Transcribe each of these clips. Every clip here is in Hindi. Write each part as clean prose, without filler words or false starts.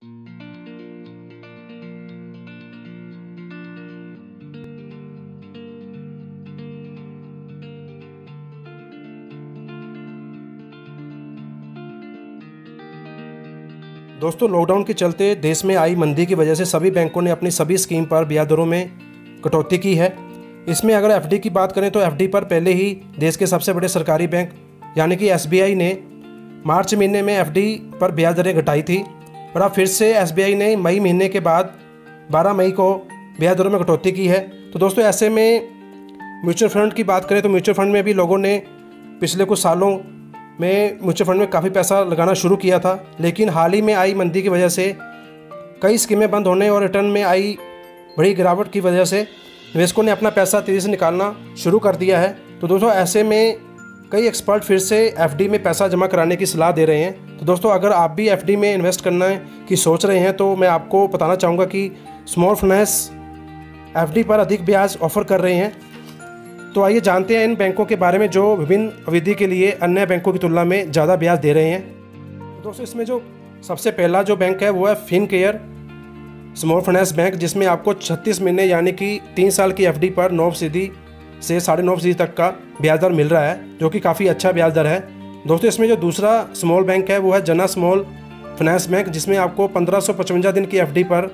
दोस्तों, लॉकडाउन के चलते देश में आई मंदी की वजह से सभी बैंकों ने अपनी सभी स्कीम पर ब्याज दरों में कटौती की है। इसमें अगर एफडी की बात करें तो एफडी पर पहले ही देश के सबसे बड़े सरकारी बैंक यानी कि एसबीआई ने मार्च महीने में एफडी पर ब्याज दरें घटाई थी और अब फिर से एसबीआई ने मई महीने के बाद 12 मई को ब्याज दरों में कटौती की है। तो दोस्तों, ऐसे में म्यूचुअल फंड की बात करें तो म्यूचुअल फंड में भी लोगों ने पिछले कुछ सालों में म्यूचुअल फंड में काफ़ी पैसा लगाना शुरू किया था, लेकिन हाल ही में आई मंदी की वजह से कई स्कीमें बंद होने और रिटर्न में आई बड़ी गिरावट की वजह से निवेशकों ने अपना पैसा तेज़ी से निकालना शुरू कर दिया है। तो दोस्तों, ऐसे में कई एक्सपर्ट फिर से एफडी में पैसा जमा कराने की सलाह दे रहे हैं। तो दोस्तों, अगर आप भी एफडी में इन्वेस्ट करना की सोच रहे हैं तो मैं आपको बताना चाहूँगा कि स्मॉल फाइनेंस एफडी पर अधिक ब्याज ऑफर कर रहे हैं। तो आइए जानते हैं इन बैंकों के बारे में जो विभिन्न अवधि के लिए अन्य बैंकों की तुलना में ज़्यादा ब्याज दे रहे हैं। तो दोस्तों, इसमें जो सबसे पहला जो बैंक है वो है फिनकेयर स्मॉल फाइनेंस बैंक, जिसमें आपको 36 महीने यानी कि 3 साल की एफडी पर 9% से 9.5% तक का ब्याज दर मिल रहा है, जो कि काफ़ी अच्छा ब्याज दर है। दोस्तों, इसमें जो दूसरा स्मॉल बैंक है वो है जना स्मॉल फाइनेंस बैंक, जिसमें आपको 1555 दिन की एफडी पर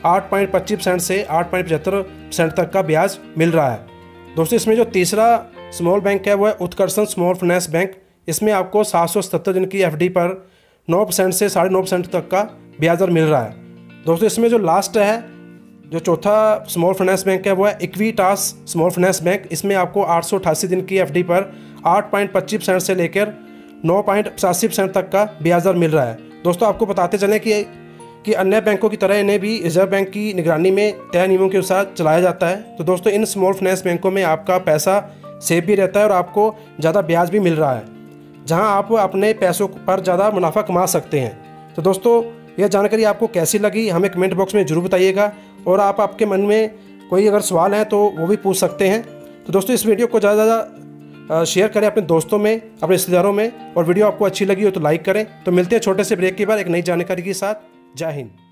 8.25% से 8.75% तक का ब्याज मिल रहा है। दोस्तों, इसमें जो तीसरा स्मॉल बैंक है वो है उत्कर्षण स्मॉल फाइनेंस बैंक। इसमें आपको 777 दिन की एफडी पर 9% से 9.5% तक का ब्याज दर मिल रहा है। दोस्तों, इसमें जो लास्ट है, जो चौथा स्मॉल फाइनेंस बैंक है वो है इक्विटास स्मॉल फाइनेंस बैंक। इसमें आपको 888 दिन की एफडी पर 8.25% से लेकर 9.85% तक का ब्याज दर मिल रहा है। दोस्तों, आपको बताते चलें कि अन्य बैंकों की तरह इन्हें भी रिजर्व बैंक की निगरानी में तय नियमों के अनुसार चलाया जाता है। तो दोस्तों, इन स्मॉल फाइनेंस बैंकों में आपका पैसा सेफ भी रहता है और आपको ज़्यादा ब्याज भी मिल रहा है, जहां आप अपने पैसों पर ज़्यादा मुनाफा कमा सकते हैं। तो दोस्तों, यह जानकारी आपको कैसी लगी हमें कमेंट बॉक्स में ज़रूर बताइएगा, और आपके मन में कोई अगर सवाल है तो वो भी पूछ सकते हैं। तो दोस्तों, इस वीडियो को ज़्यादा से ज़्यादा शेयर करें अपने दोस्तों में, अपने रिश्तेदारों में, और वीडियो आपको अच्छी लगी हो तो लाइक करें। तो मिलते हैं छोटे से ब्रेक के बाद एक नई जानकारी के साथ। जय हिंद।